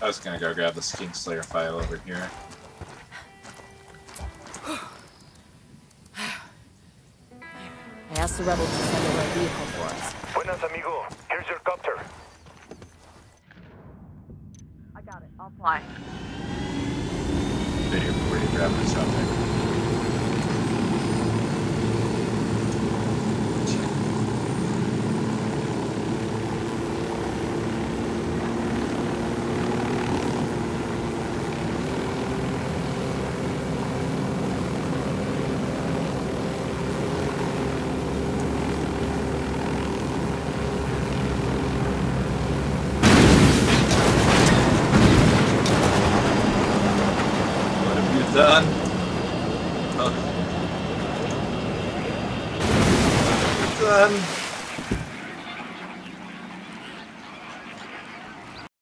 I was gonna go grab the Kingslayer file over here. I asked the rebels to send over a vehicle for us. Buenas, amigo. Here's your copter. I got it. I'll fly. Video before you grab this out there. Done.